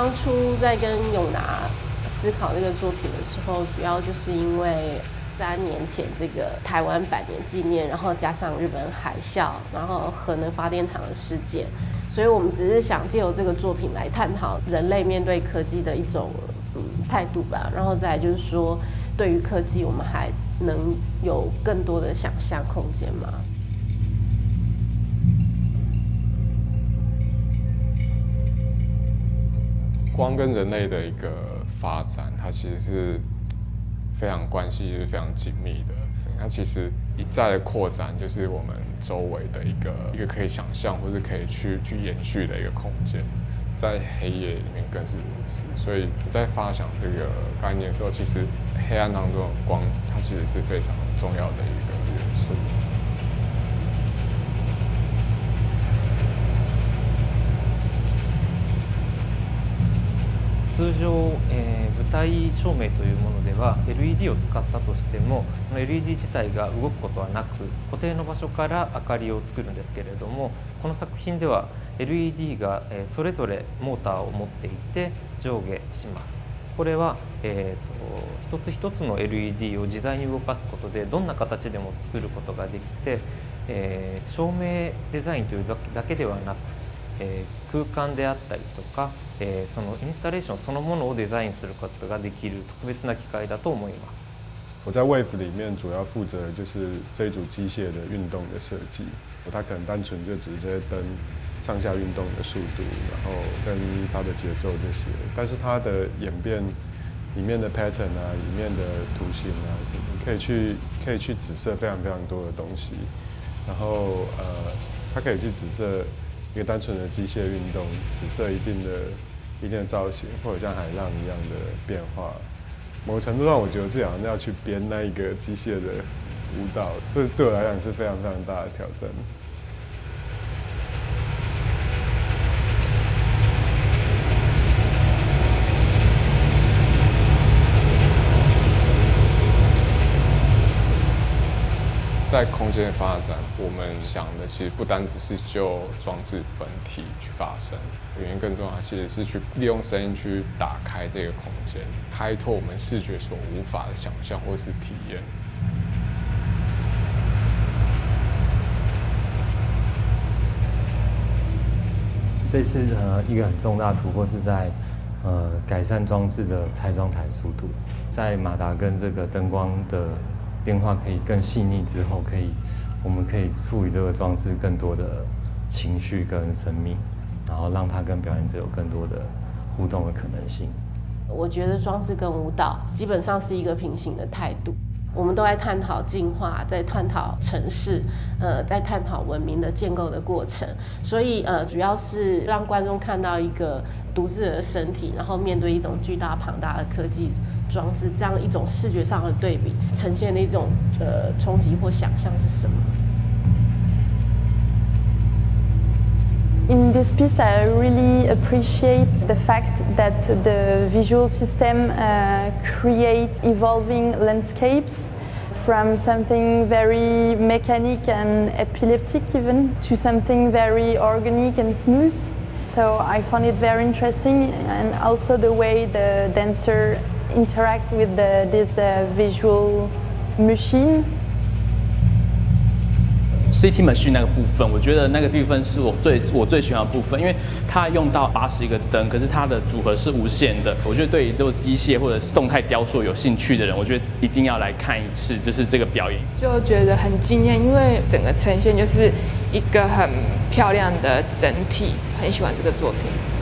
当初在跟永拿思考这个作品的时候，主要就是因为3年前这个台湾100年纪念，然后加上日本海啸，然后核能发电厂的事件，所以我们只是想借由这个作品来探讨人类面对科技的一种态度吧。然后再来就是说，对于科技我们还能有更多的想象空间吗？ 光跟人类的一个发展，它其实是非常关系就是非常紧密的。它其实一再的扩展，就是我们周围的一个可以想象或是可以去延续的一个空间，在黑夜里面更是如此。所以你在发想这个概念的时候，其实黑暗当中的光，它其实是非常重要的一个元素。 通常、舞台照明というものでは LED を使ったとしても LED 自体が動くことはなく固定の場所から明かりを作るんですけれども、この作品では LED がそれぞれモーターを持っていて上下します。これは、一つ一つの LED を自在に動かすことでどんな形でも作ることができて、照明デザインというだけではなく空間であったりとか、そのインスタレーションそのものをデザインすることができる特別な機械だと思います。 我在 Wave 里面主要负责的就是这一组机械的运动的设计，它可能单纯就只是这些灯上下运动的速度，然后跟它的节奏这些，但是它的演变里面的 pattern 啊，里面的图形啊什么，可以去指涉非常非常多的东西，然后它可以去指涉一个单纯的机械运动，指涉一定的造型，或者像海浪一样的变化。某个程度上，我觉得自己好像要去编那一个机械的舞蹈，这对我来讲是非常非常大的挑战。 在空间发展，我们想的其实不单只是就装置本体去发生，原因更重要，它其实是去利用声音去打开这个空间，开拓我们视觉所无法的想象或是体验。 这次一个很重大的突破是在改善装置的拆装台速度，在马达跟这个灯光的变化可以更细腻之后，我们可以赋予这个装置更多的情绪跟生命，然后让它跟表演者有更多的互动的可能性。 我觉得装置跟舞蹈基本上是一个平行的态度，我们都在探讨进化，在探讨城市，在探讨文明的建构的过程。所以主要是让观众看到一个独自的身体，然后面对一种巨大庞大的科技装置，这样一种视觉上的对比，呈现的一种冲击或想象是什么？ In this piece, I really appreciate the fact that the visual system creates evolving landscapes from something very mechanic and epileptic even to something very organic and smooth. So I found it very interesting, and also the way the dancer interact with this visual machine. CT Machine 那个部分，我觉得那个部分是我最喜欢的部分，因为它用到81个灯，可是它的组合是无限的。我觉得对于这个机械或者是动态雕塑有兴趣的人，我觉得一定要来看一次，就是这个表演。 就觉得很惊艳，因为整个呈现就是一个很漂亮的整体，很喜欢这个作品。